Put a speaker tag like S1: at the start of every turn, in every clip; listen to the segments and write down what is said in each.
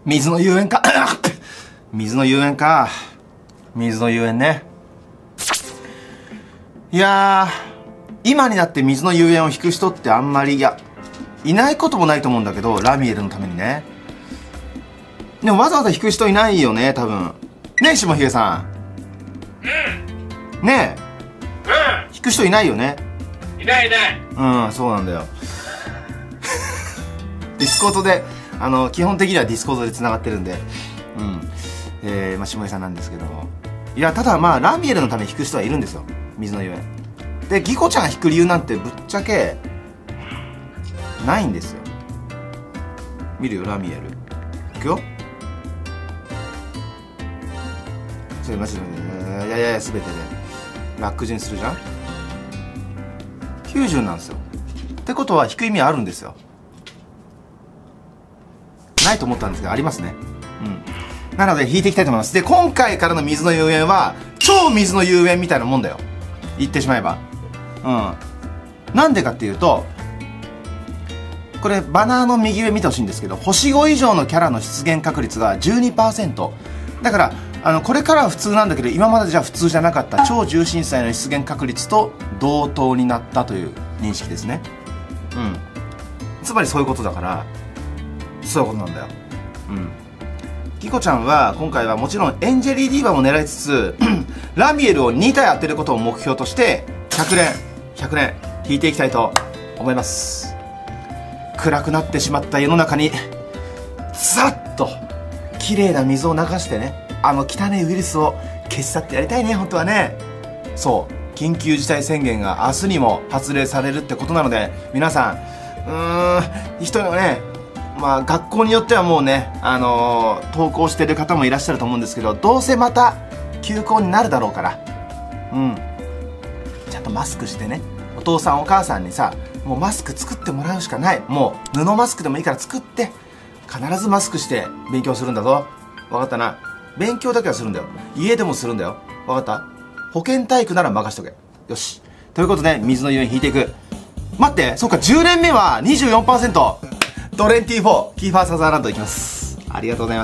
S1: 水の遊園か水の遊園か。水の遊園ね。いやー、今になって水の遊園を引く人ってあんまり、いないこともないと思うんだけど、ラミエルのためにね。でもわざわざ引く人いないよね、多分。ねえ、下ひげさん。ねえ。引く人いないよね。
S2: いないいない。
S1: うん、そうなんだよ。ディスコードで、基本的にはディスコードで繋がってるんで、まあ、下井さんなんですけども。いや、ただまあ、ラミエルのために弾く人はいるんですよ。水のゆえん。で、ギコちゃんが弾く理由なんてぶっちゃけ、ないんですよ。見るよ、ラミエル。いくよ。ちょっと待って、いやいや、すべてで。ラック順するじゃん ?90 なんですよ。ってことは、弾く意味あるんですよ。ないと思ったんですけど、ありますね。なので弾いていきたいと思います。で、今回からの水の遊園は超水の遊園みたいなもんだよ、言ってしまえば。なんでかっていうと、これバナーの右上見てほしいんですけど、星5以上のキャラの出現確率が 12%。 だからこれからは普通なんだけど、今までじゃ普通じゃなかった超重心祭の出現確率と同等になったという認識ですね。つまりそういうことだから、そういうことなんだよ。ギコちゃんは今回はもちろんエンジェリーディーバも狙いつつラミエルを2体当てることを目標として100連引いていきたいと思います。暗くなってしまった世の中にザッと綺麗な水を流してね、汚いウイルスを消し去ってやりたいね、本当はね。そう、緊急事態宣言が明日にも発令されるってことなので、皆さん人のね、まあ学校によってはもうね、登校してる方もいらっしゃると思うんですけど、どうせまた休校になるだろうから、ちゃんとマスクしてね、お父さんお母さんにさ、もうマスク作ってもらうしかない。もう布マスクでもいいから作って、必ずマスクして勉強するんだぞ。分かったな。勉強だけはするんだよ。家でもするんだよ。分かった。保健体育なら任しとけ。よし。ということで水の湯に引いていく。待って、そっか、10連目は 24%。ドレンティー4キーファーサザーランドいきます。ありがとうございます。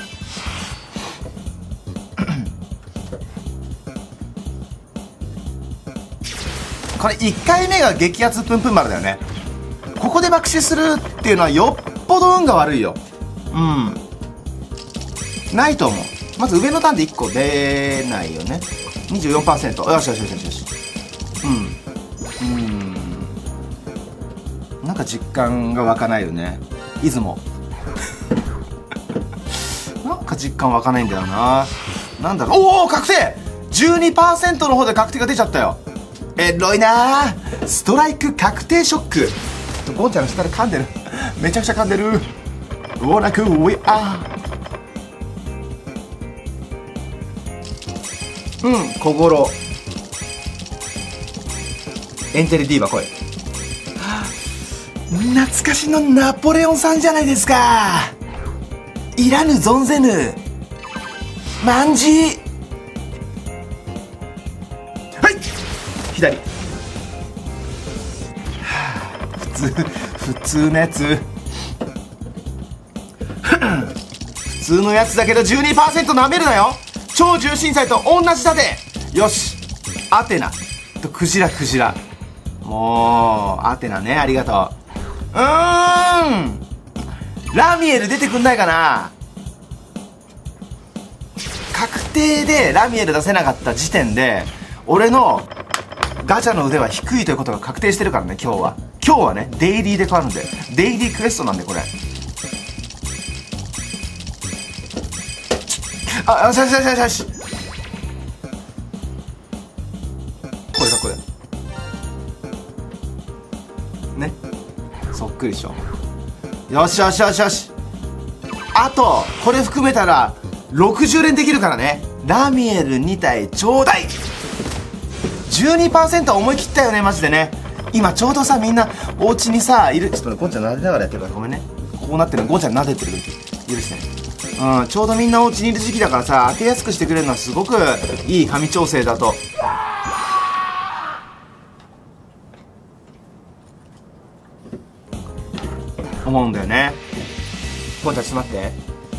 S1: これ1回目が激アツプンプン丸だよね。ここで爆死するっていうのはよっぽど運が悪いよ。ないと思う。まず上のターンで1個出ないよね。 24%。 よしよしよしよしよし。なんか実感が湧かないよね、出雲。なんか実感湧かないんだよな。なんだろう。おお、確定 12% の方で確定が出ちゃったよ。エロいなー。ストライク確定ショック。ゴンちゃんの下で噛んでる。めちゃくちゃ噛んでる。ウォーナクウィアー。小五郎エンジェルディーバ来い。懐かしのナポレオンさんじゃないですか。いらぬ存ぜぬまんじ。はい、左。普通のやつ。普通のやつだけど 12% なめるなよ。超重心祭と同じだで。よし、アテナとクジラ。もうアテナね、ありがとう。ラミエル出てくんないかな。確定でラミエル出せなかった時点で俺のガチャの腕は低いということが確定してるからね。今日はね、デイリーで変わるんで、デイリークエストなんで、これ。よし。これね、そっくりでしょ。よし。あとこれ含めたら60連できるからね。ラミエル2体ちょうだい。 12% は思い切ったよね、マジでね。今ちょうどさ、みんなお家にさいる。ちょっとね、ゴンちゃん撫でながらやってるからごめんね。こうなってるのゴンちゃん撫でてる時許してね。ちょうどみんなお家にいる時期だからさ、当てやすくしてくれるのはすごくいい神調整だと思うんだよね。ゴンちゃんちょっと待って。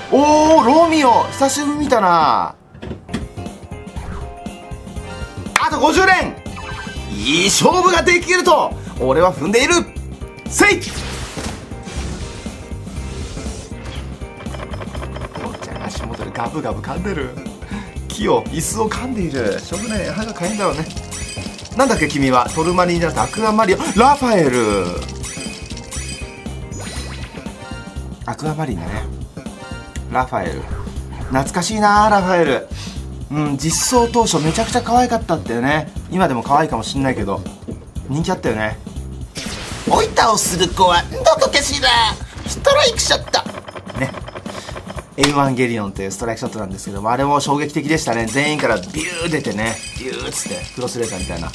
S1: おー、ロミオ久しぶり見たな。あと50連、いい勝負ができると俺は踏んでいる。せい、おっちゃん足元でガブガブ噛んでる。木を椅子を噛んでいる。しょうがない、歯がかゆいんだろうね。なんだっけ君は。トルマリンじゃなくてアクアマリオ、ラファエル。アクアマリンだね。ラファエル懐かしいな。ラファエル、実装当初めちゃくちゃ可愛かったってよね。今でも可愛いかもしんないけど人気あったよね。おいたをする子はどこかしら。ストライクショットね。エヴァンゲリオンというストライクショットなんですけども、あれも衝撃的でしたね。全員からビュー出てね、ビューっつってクロスレーザーみたいな。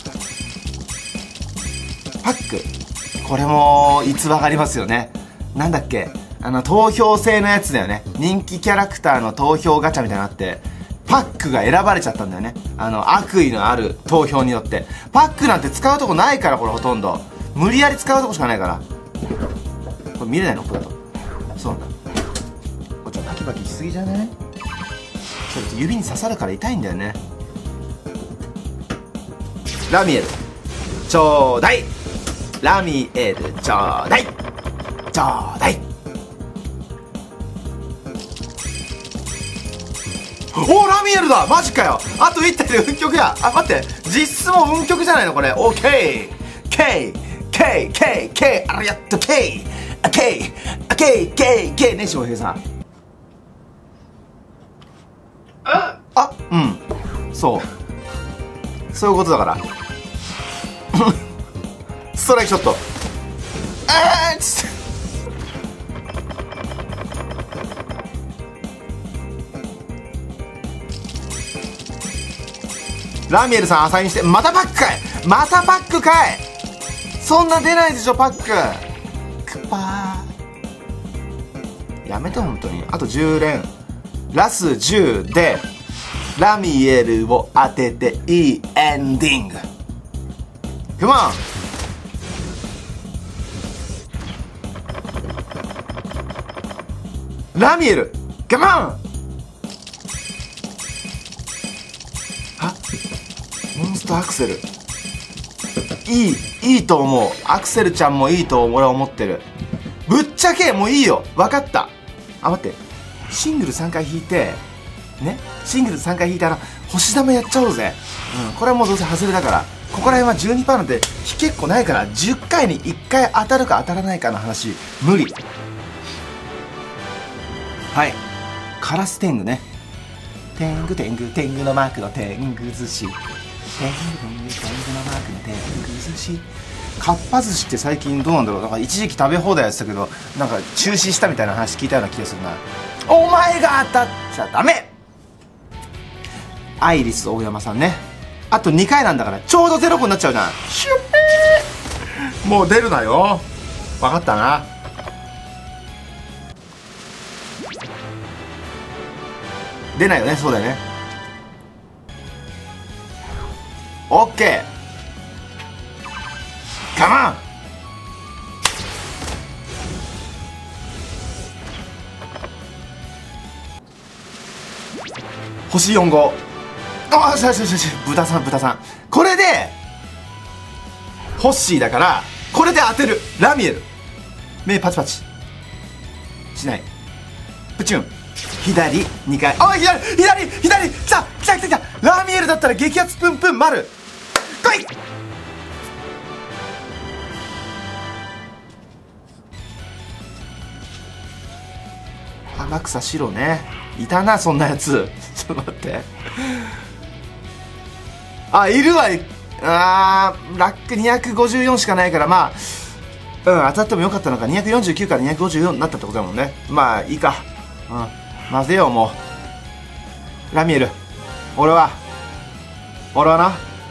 S1: パック、これも逸話がありますよね。なんだっけ、投票制のやつだよね。人気キャラクターの投票ガチャみたいなのあって、パックが選ばれちゃったんだよね。悪意のある投票によって。パックなんて使うとこないから、これほとんど無理やり使うとこしかないから。これ見れないのこれだと。そうなんだ。こっちはバキバキしすぎじゃない？それって指に刺さるから痛いんだよね。ラミエルちょうだい。ラミエルちょうだい。ちょうだい。おー、ラミエルだ。マジかよ。あと1体で運極や。あ、待って、実質も運極じゃないのこれ。オーケー K K K K あらやっと K K K K K ね、翔平さん。そういうことだからストライクショット。つってラミエルさんアサインして、またパックかい。またパックかい。そんな出ないでしょパック。クパーやめて本当に。あと10連、ラス10でラミエルを当てていいエンディング。クモン。ラミエルカモン。あ、モンストアクセルいいと思う。アクセルちゃんもいいと俺は思ってる。ぶっちゃけもういいよ。分かった。あ、待って、シングル3回引いてね、シングル3回引いたら星玉やっちゃおうぜ。これはもうどうせ外れだから。ここら辺は12%なんて引結構ないから、10回に1回当たるか当たらないかの話無理。はい、カラス天狗ね。天狗天狗天狗のマークの天狗寿司。天狗天狗天狗のマークの天狗寿司。かっぱ寿司って最近どうなんだろう。なんか一時期食べ放題やってたけど、なんか中止したみたいな話聞いたような気がするな。お前が当たっちゃダメ。アイリス大山さんね。あと2回なんだからちょうど0個になっちゃうな。シュッ、もう出るなよ。分かったな。出ないよね。そうだよね。オッケーカモン。星4号。ああ、よしよしよし、豚さん豚さん。これでホッシーだから、これで当てる。ラミエル目パチパチしない。プチュン左2回。あ、左来た来た来た来た。ラミエルだったら激アツプンプン丸来い。天草白ね。いたなそんなやつ。ちょっと待って、あ、いるわ。ラック254しかないから、まあ当たってもよかったのか。249から254になったってことだもんね。まあいいか。混ぜようもう。ラミエル、俺はな、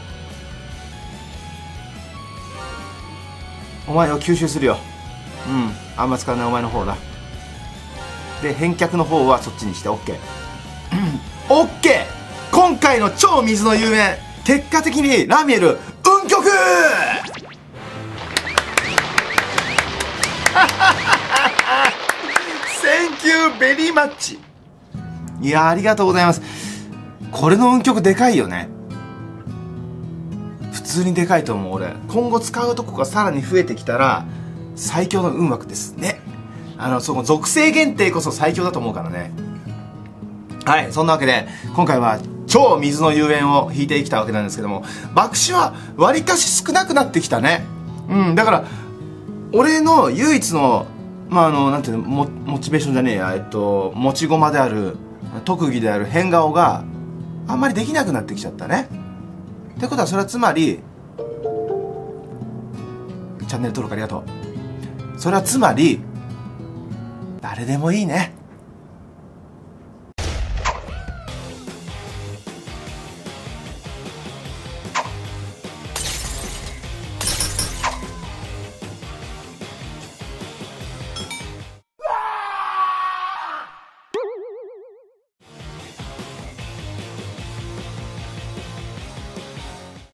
S1: お前を吸収するよ。あんま使わないお前の方だ。で返却の方はそっちにして OK。 OK。 今回の超水の遊園、結果的にラミエル運極センキューベリーマッチ。 いやー、ありがとうございます。これの運曲でかいよね。普通にでかいと思う。俺今後使うとこがさらに増えてきたら最強の運枠ですね。その属性限定こそ最強だと思うからね。はい、そんなわけで今回は超水の遊園を引いてきたわけなんですけども、爆死はわりかし少なくなってきたね。だから俺の唯一のなんていうの、モチベーションじゃねえや、持ち駒である特技である変顔があんまりできなくなってきちゃったね。ってことはそれはつまり、チャンネル登録ありがとう。それはつまり誰でもいいね。